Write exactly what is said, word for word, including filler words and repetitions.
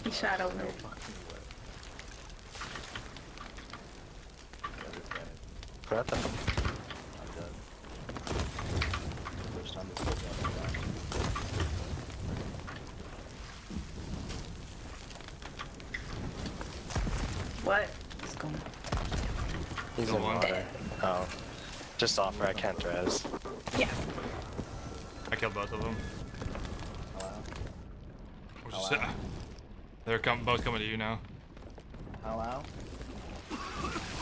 He shot over. No fucking way. Grab them. I'm dead. First time this goes on the back. What? What's going on? He's The in one. water. Oh. Just offer, I can't res. Yeah. I killed both of them. Hello? We're just, Hello? they're com both coming to you now. Hello?